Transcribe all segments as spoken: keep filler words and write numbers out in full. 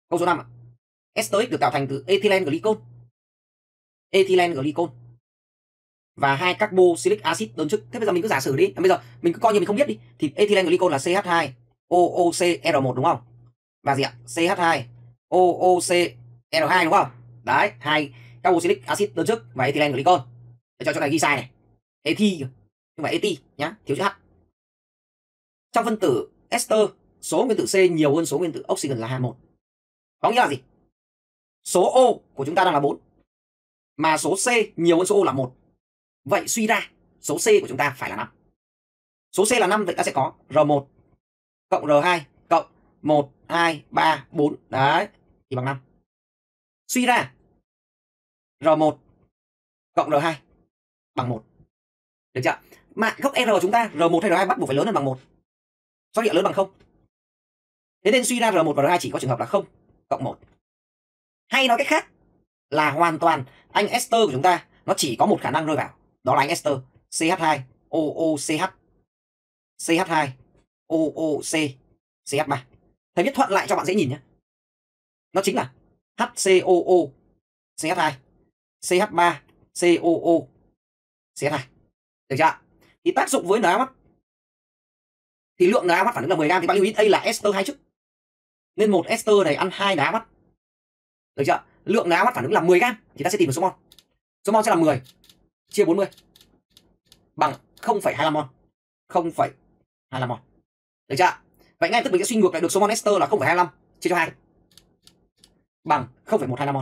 Câu số năm ạ. Ester X được tạo thành từ ethylene glycol. Ethylene glycol và hai carboxylic acid đơn chức. Thế bây giờ mình cứ giả sử đi, bây giờ mình cứ coi như mình không biết đi, thì ethylene glycol là C H hai O O C R một đúng không? Và gì ạ? C H hai O O C R hai đúng không? Đấy, hai carboxylic acid đơn chức và ethylene glycol. Để cho chỗ này ghi sai này. Ethi nhưng mà eti nhá, thiếu chữ H. Trong phân tử ester, số nguyên tử C nhiều hơn số nguyên tử oxygen là một. Có nghĩa là gì? Số O của chúng ta đang là bốn mà số C nhiều hơn số O là một. Vậy suy ra số C của chúng ta phải là năm. Số C là năm, vậy ta sẽ có R một cộng R hai cộng một, hai, ba, bốn. Đấy, thì bằng năm. Suy ra R một cộng R hai bằng một. Được chưa? Mà gốc R của chúng ta, R một hay R hai bắt buộc phải lớn hơn bằng một. Số liệu lớn bằng không. Thế nên suy ra R một và R hai chỉ có trường hợp là không cộng một. Hay nói cách khác là hoàn toàn anh ester của chúng ta nó chỉ có một khả năng rơi vào. Đó là anh ester C H hai O O C H C H hai O O C C H ba. Thầy viết thuận lại cho bạn dễ nhìn nhé. Nó chính là H C O O C H hai C H ba C O O C H hai. Được chưa? Thì tác dụng với NaOH thì lượng NaOH phản ứng là mười gam, thì bạn lưu ý đây là ester hai chức. Nên một ester này ăn hai NaOH. Được chưa? Lượng NaOH phản ứng là mười gam thì ta sẽ tìm được số mol. Số mol sẽ là mười chia bốn mươi bằng không phẩy hai mươi lăm mol. không phẩy hai mươi lăm mol. Được chưa? Vậy ngay tức mình sẽ suy ngược lại được số mol ester là không phẩy hai mươi lăm chia cho hai bằng không phẩy một hai lăm mol.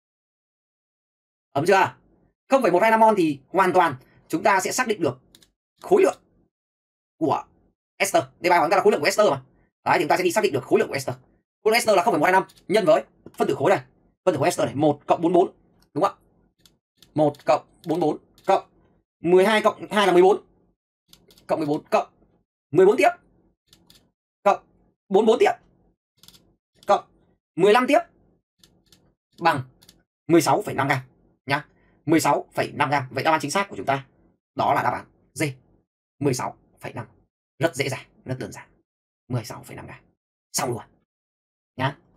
Ấm chưa? không phẩy một hai lăm mol thì hoàn toàn chúng ta sẽ xác định được khối lượng của ester. Đề bài hỏi chúng ta là khối lượng của ester mà. Đấy, thì chúng ta sẽ đi xác định được khối lượng của ester. Khối lượng ester là không phẩy một hai lăm nhân với phân tử khối này. Phân tử khối ester này một cộng bốn mươi bốn. Đúng không ạ? một cộng bốn mươi bốn cộng mười hai cộng hai là mười bốn. Cộng mười bốn cộng mười bốn tiếp. Cộng bốn mươi bốn tiếp. Cộng mười lăm tiếp bằng mười sáu phẩy năm gam nhá. mười sáu phẩy năm gam. Vậy đáp án chính xác của chúng ta đó là đáp án D, mười sáu phẩy năm. Rất dễ dàng, rất đơn giản. mười sáu phẩy năm gam. Xong luôn nhá.